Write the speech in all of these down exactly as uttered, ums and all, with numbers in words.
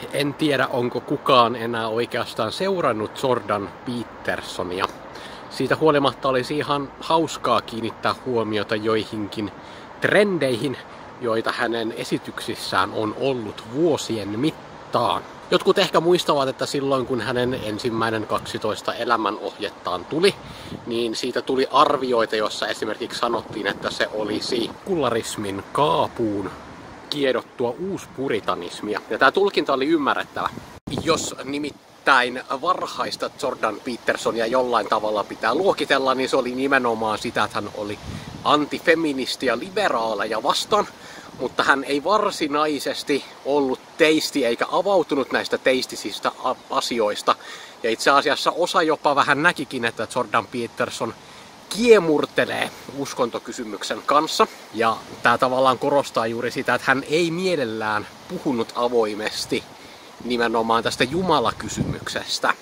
En tiedä, onko kukaan enää oikeastaan seurannut Jordan Petersonia. Siitä huolimatta olisi ihan hauskaa kiinnittää huomiota joihinkin trendeihin, joita hänen esityksissään on ollut vuosien mittaan. Jotkut ehkä muistavat, että silloin kun hänen ensimmäinen kaksitoista elämänohjettaan tuli, niin siitä tuli arvioita, jossa esimerkiksi sanottiin, että se olisi sekularismin kaapuun kiedottua uuspuritanismia. Ja tämä tulkinta oli ymmärrettävä. Jos nimittäin varhaista Jordan Petersonia jollain tavalla pitää luokitella, niin se oli nimenomaan sitä, että hän oli antifeministi ja liberaaleja vastaan. Mutta hän ei varsinaisesti ollut teisti eikä avautunut näistä teistisistä asioista. Ja itse asiassa osa jopa vähän näkikin, että Jordan Peterson kiemurtelee uskontokysymyksen kanssa. Ja tämä tavallaan korostaa juuri sitä, että hän ei mielellään puhunut avoimesti nimenomaan tästä Jumalakysymyksestä.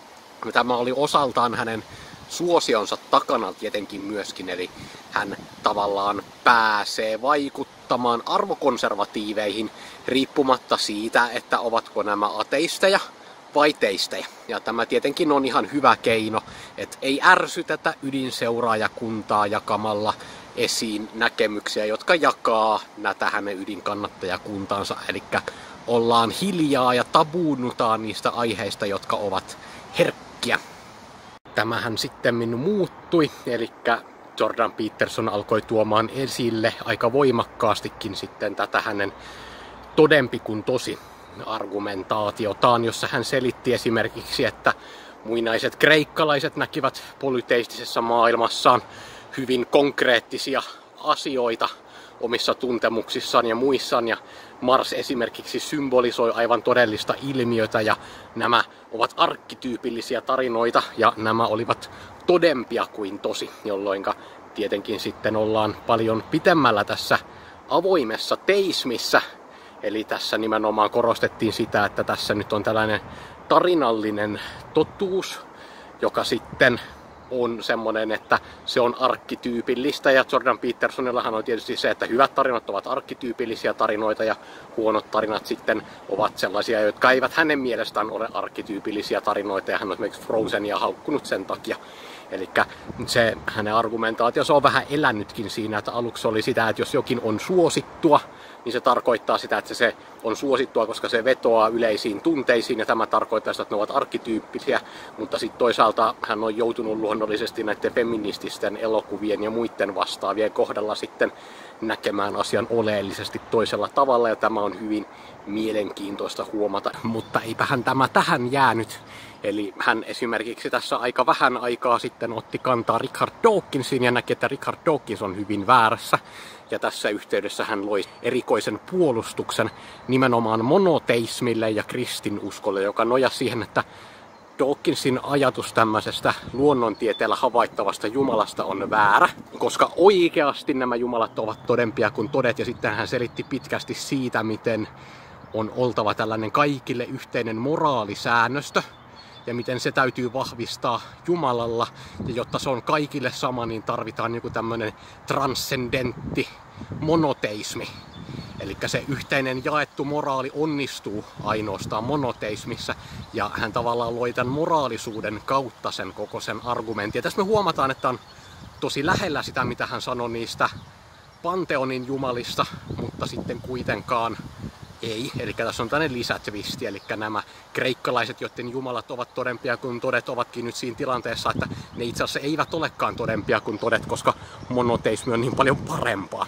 Tämä oli osaltaan hänen suosionsa takana tietenkin myöskin, eli hän tavallaan pääsee vaikuttamaan arvokonservatiiveihin riippumatta siitä, että ovatko nämä ateisteja vai teistejä. Ja tämä tietenkin on ihan hyvä keino, että ei ärsytetä ydinseuraajakuntaa jakamalla esiin näkemyksiä, jotka jakaa näitä hänen ydinkannattajakuntaansa. Eli ollaan hiljaa ja tabuunnutaan niistä aiheista, jotka ovat herkkiä. Tämähän sitten muuttui, eli Jordan Peterson alkoi tuomaan esille aika voimakkaastikin sitten tätä hänen todempi kuin tosi argumentaatiotaan, jossa hän selitti esimerkiksi, että muinaiset kreikkalaiset näkivät polyteistisessa maailmassaan hyvin konkreettisia asioita omissa tuntemuksissaan ja muissaan, ja Mars esimerkiksi symbolisoi aivan todellista ilmiötä, ja nämä ovat arkkityypillisiä tarinoita, ja nämä olivat todempia kuin tosi, jolloin tietenkin sitten ollaan paljon pitemmällä tässä avoimessa teismissä. Eli tässä nimenomaan korostettiin sitä, että tässä nyt on tällainen tarinallinen totuus, joka sitten on semmoinen, että se on arkkityypillistä. Ja Jordan Petersonillahan on tietysti se, että hyvät tarinat ovat arkkityypillisiä tarinoita ja huonot tarinat sitten ovat sellaisia, jotka eivät hänen mielestään ole arkkityypillisiä tarinoita. Ja hän on esimerkiksi Frozenia haukkunut sen takia. Eli se hänen argumentaationsa on vähän elänytkin siinä, että aluksi oli sitä, että jos jokin on suosittua, niin se tarkoittaa sitä, että se on suosittua, koska se vetoaa yleisiin tunteisiin, ja tämä tarkoittaa sitä, että ne ovat arkkityyppisiä, mutta sitten toisaalta hän on joutunut luonnollisesti näiden feminististen elokuvien ja muiden vastaavien kohdalla sitten näkemään asian oleellisesti toisella tavalla, ja tämä on hyvin mielenkiintoista huomata, mutta eipähän tämä tähän jäänyt. Eli hän esimerkiksi tässä aika vähän aikaa sitten otti kantaa Richard Dawkinsiin ja näki, että Richard Dawkins on hyvin väärässä. Ja tässä yhteydessä hän loi erikoisen puolustuksen nimenomaan monoteismille ja kristinuskolle, joka nojasi siihen, että Dawkinsin ajatus tämmöisestä luonnontieteellä havaittavasta Jumalasta on väärä, koska oikeasti nämä Jumalat ovat todempia kuin todet. Ja sitten hän selitti pitkästi siitä, miten on oltava tällainen kaikille yhteinen moraalisäännöstö, ja miten se täytyy vahvistaa Jumalalla, ja jotta se on kaikille sama, niin tarvitaan joku tämmöinen transcendentti monoteismi. Eli se yhteinen jaettu moraali onnistuu ainoastaan monoteismissa, ja hän tavallaan loi tämän moraalisuuden kautta sen koko sen argumentin. Ja tässä me huomataan, että on tosi lähellä sitä, mitä hän sanoi niistä Panteonin jumalista, mutta sitten kuitenkaan ei. Eli tässä on tämmöinen lisätvisti, eli nämä kreikkalaiset, joiden jumalat ovat todempia kuin todet, ovatkin nyt siinä tilanteessa, että ne itse asiassa eivät olekaan todempia kuin todet, koska monoteismi on niin paljon parempaa.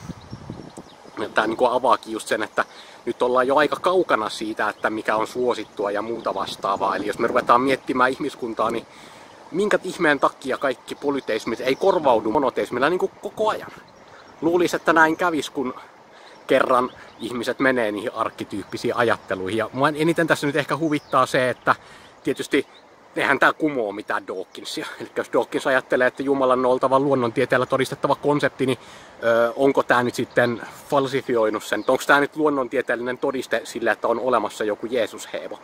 Tämä niin kuin avaakin just sen, että nyt ollaan jo aika kaukana siitä, että mikä on suosittua ja muuta vastaavaa. Eli jos me ruvetaan miettimään ihmiskuntaa, niin minkä ihmeen takia kaikki polyteismit ei korvaudu monoteismilla niin kuin koko ajan? Luulisi, että näin kävisi, kun kerran ihmiset menee niihin arkkityyppisiin ajatteluihin. Ja mua eniten tässä nyt ehkä huvittaa se, että tietysti eihän tämä kumoo mitään Dawkinsia. Eli jos Dawkins ajattelee, että Jumalan on oltava luonnontieteellä todistettava konsepti, niin ö, onko tämä nyt sitten falsifioinut sen? Onko tämä nyt luonnontieteellinen todiste sille, että on olemassa joku Jeesus-heevo?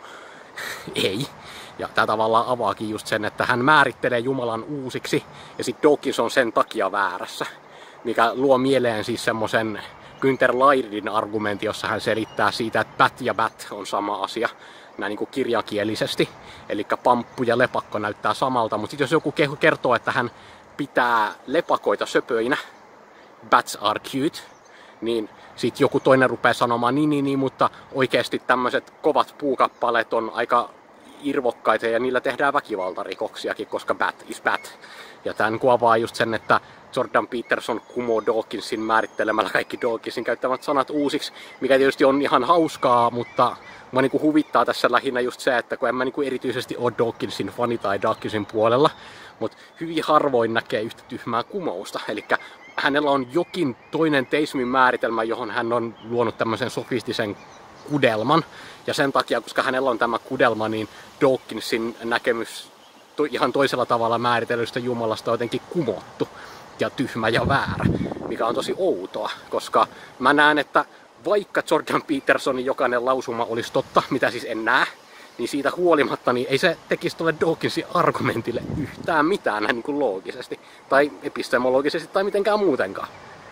Ei. Ja tämä tavallaan avaakin just sen, että hän määrittelee Jumalan uusiksi, ja sitten Dawkins on sen takia väärässä. Mikä luo mieleen siis semmoisen Günther Leirdin argumentti, jossa hän selittää siitä, että bat ja bat on sama asia, näin niin kuin kirjakielisesti. Eli pamppu ja lepakko näyttää samalta, mutta sitten jos joku kertoo, että hän pitää lepakoita söpöinä, bats are cute, niin sitten joku toinen rupeaa sanomaan niin, niin, niin, mutta oikeasti tämmöiset kovat puukappaleet on aika irvokkaita ja niillä tehdään väkivaltarikoksiakin, koska bat is bat. Ja tämän kuvaa just sen, että Jordan Peterson kumoo Dawkinsin määrittelemällä kaikki Dawkinsin käyttämät sanat uusiksi, mikä tietysti on ihan hauskaa, mutta mua niinku huvittaa tässä lähinnä just se, että kun en mä niinku erityisesti ole Dawkinsin fani tai Dawkinsin puolella, mutta hyvin harvoin näkee yhtä tyhmää kumousta. Eli hänellä on jokin toinen teismin määritelmä, johon hän on luonut tämmöisen sofistisen kudelman. Ja sen takia, koska hänellä on tämä kudelma, niin Dawkinsin näkemys to, ihan toisella tavalla määritellystä Jumalasta on jotenkin kumottu ja tyhmä ja väärä, mikä on tosi outoa, koska mä näen, että vaikka Jordan Petersonin jokainen lausuma olisi totta, mitä siis en näe, niin siitä huolimatta niin ei se tekisi tuolle Dawkinsin argumentille yhtään mitään näin niin kuin loogisesti, tai epistemologisesti, tai mitenkään muutenkaan.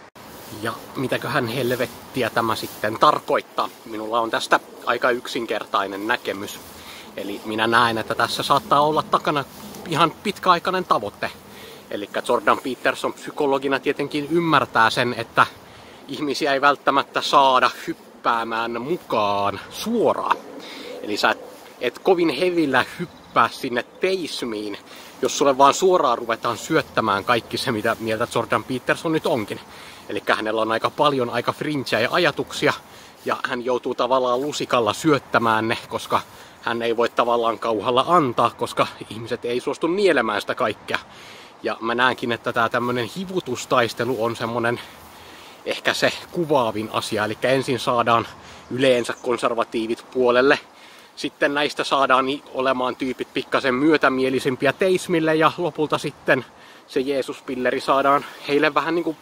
Ja mitäköhän helvettiä tämä sitten tarkoittaa? Minulla on tästä aika yksinkertainen näkemys. Eli minä näen, että tässä saattaa olla takana ihan pitkäaikainen tavoite. Eli Jordan Peterson psykologina tietenkin ymmärtää sen, että ihmisiä ei välttämättä saada hyppäämään mukaan suoraan. Eli sä et, et kovin hevillä hyppää sinne teismiin, jos sulle vaan suoraan ruvetaan syöttämään kaikki se, mitä mieltä Jordan Peterson nyt onkin. Eli hänellä on aika paljon aika fringeä ajatuksia, ja hän joutuu tavallaan lusikalla syöttämään ne, koska hän ei voi tavallaan kauhalla antaa, koska ihmiset ei suostu nielemään sitä kaikkea. Ja mä näenkin, että tää tämmönen hivutustaistelu on semmonen ehkä se kuvaavin asia. Eli ensin saadaan yleensä konservatiivit puolelle. Sitten näistä saadaan olemaan tyypit pikkasen myötämielisimpiä teismille ja lopulta sitten se Jeesuspilleri saadaan heille vähän niinku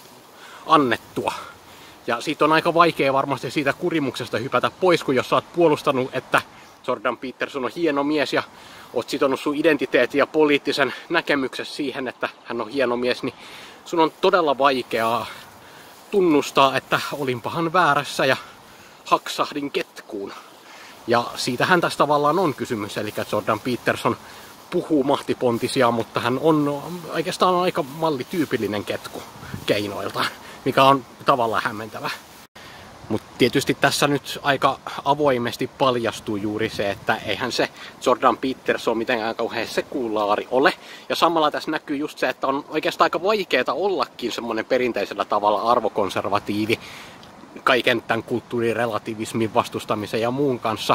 annettua. Ja siitä on aika vaikea varmasti siitä kurimuksesta hypätä pois, kun jos sä oot puolustanut, että Jordan Peterson on hieno mies ja oot sitonut sun identiteetin ja poliittisen näkemyksen siihen, että hän on hieno mies, niin sun on todella vaikeaa tunnustaa, että olinpahan väärässä ja haksahdin ketkuun. Ja siitähän tässä tavallaan on kysymys, eli Jordan Peterson puhuu mahtipontisia, mutta hän on oikeastaan aika mallityypillinen ketku keinoiltaan, mikä on tavallaan hämmentävä. Mutta tietysti tässä nyt aika avoimesti paljastuu juuri se, että eihän se Jordan Peterson mitenkään kauhean sekulaari ole. Ja samalla tässä näkyy just se, että on oikeastaan aika vaikeaa ollakin semmoinen perinteisellä tavalla arvokonservatiivi kaiken tämän kulttuurirelativismin vastustamisen ja muun kanssa,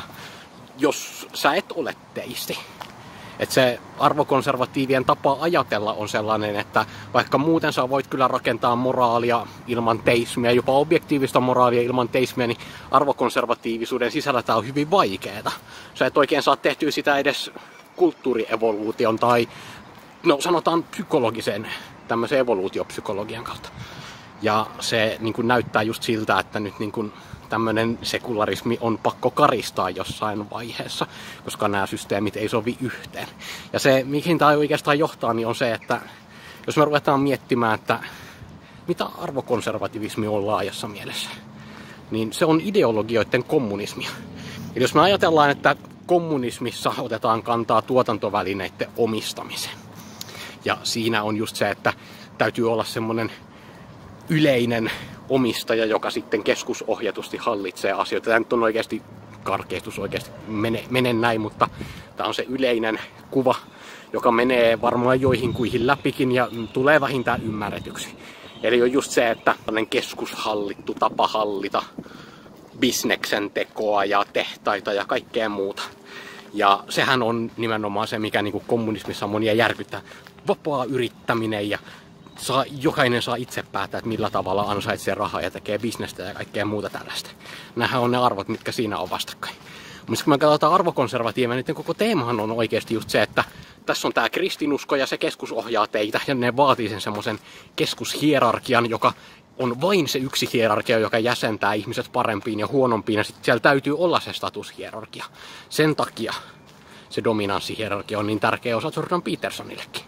jos sä et ole teisti. Että se arvokonservatiivien tapa ajatella on sellainen, että vaikka muuten sä voit kyllä rakentaa moraalia ilman teismiä, jopa objektiivista moraalia ilman teismiä, niin arvokonservatiivisuuden sisällä tää on hyvin vaikeeta. Sä et oikein saa tehtyä sitä edes kulttuurievoluution tai, no sanotaan psykologisen, tämmöisen evoluutiopsykologian kautta. Ja se niin kuin näyttää just siltä, että nyt niin kuin tämmöinen sekularismi on pakko karistaa jossain vaiheessa, koska nämä systeemit ei sovi yhteen. Ja se, mihin tämä oikeastaan johtaa, niin on se, että jos me ruvetaan miettimään, että mitä arvokonservativismi on laajassa mielessä, niin se on ideologioiden kommunismia. Eli jos me ajatellaan, että kommunismissa otetaan kantaa tuotantovälineiden omistamiseen, ja siinä on just se, että täytyy olla semmoinen yleinen omistaja, joka sitten keskusohjatusti hallitsee asioita. Tämä nyt on oikeasti karkeistus, oikeasti mene, mene näin, mutta tämä on se yleinen kuva, joka menee varmaan joihin kuihin läpikin ja tulee vähintään ymmärretyksi. Eli on just se, että tällainen keskushallittu tapa hallita bisneksen tekoa ja tehtaita ja kaikkea muuta. Ja sehän on nimenomaan se, mikä niin kuin kommunismissa monia järkyttää. Vapaa yrittäminen ja Saa, jokainen saa itse päättää, että millä tavalla ansaitsee rahaa ja tekee bisnestä ja kaikkea muuta tällaista. Nämähän on ne arvot, mitkä siinä on vastakkain. Mutta kun me katsotaan arvokonservatiiveja, niin koko teemahan on oikeasti just se, että tässä on tämä kristinusko ja se keskus ohjaa teitä. Ja ne vaatii sen semmoisen keskushierarkian, joka on vain se yksi hierarkia, joka jäsentää ihmiset parempiin ja huonompiin. Ja sitten siellä täytyy olla se statushierarkia. Sen takia se dominanssihierarkia on niin tärkeä osa Jordan Petersonillekin.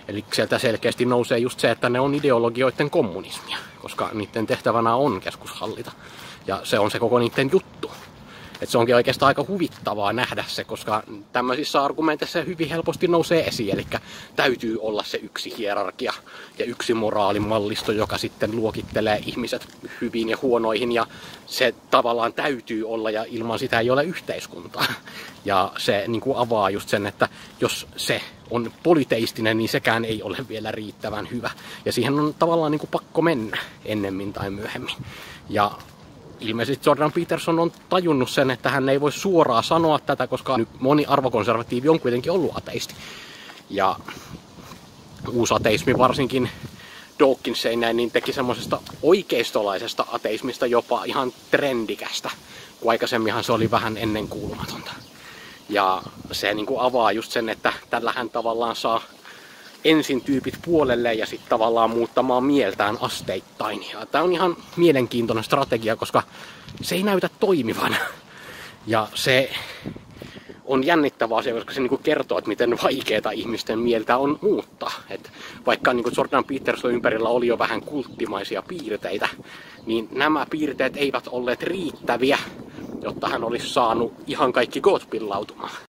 Eli sieltä selkeästi nousee just se, että ne on ideologioiden kommunismia, koska niiden tehtävänä on keskushallita. Ja se on se koko niiden juttu. Et se onkin oikeastaan aika huvittavaa nähdä se, koska tämmöisissä argumenteissa hyvin helposti nousee esiin. Eli täytyy olla se yksi hierarkia ja yksi moraalimallisto, joka sitten luokittelee ihmiset hyviin ja huonoihin. Ja se tavallaan täytyy olla ja ilman sitä ei ole yhteiskuntaa. Ja se niin kuin avaa just sen, että jos se on polyteistinen, niin sekään ei ole vielä riittävän hyvä. Ja siihen on tavallaan niin kuin pakko mennä ennemmin tai myöhemmin. Ja ilmeisesti Jordan Peterson on tajunnut sen, että hän ei voi suoraan sanoa tätä, koska nyt moni arvokonservatiivi on kuitenkin ollut ateisti. Ja uusateismi, varsinkin Dawkins ei näin, niin teki semmoisesta oikeistolaisesta ateismista jopa ihan trendikästä, kun aikaisemminhan se oli vähän ennenkuulumatonta. Ja se niin kuin avaa just sen, että tällähän tavallaan saa ensin tyypit puolelle ja sitten tavallaan muuttamaan mieltään asteittain. Ja tämä on ihan mielenkiintoinen strategia, koska se ei näytä toimivan. Ja se on jännittävä asia, koska se niinku kertoo, että miten vaikeaa ihmisten mieltä on muuttaa. Et vaikka niinku Jordan Peterson ympärillä oli jo vähän kulttimaisia piirteitä, niin nämä piirteet eivät olleet riittäviä, jotta hän olisi saanut ihan kaikki goat pillautumaan.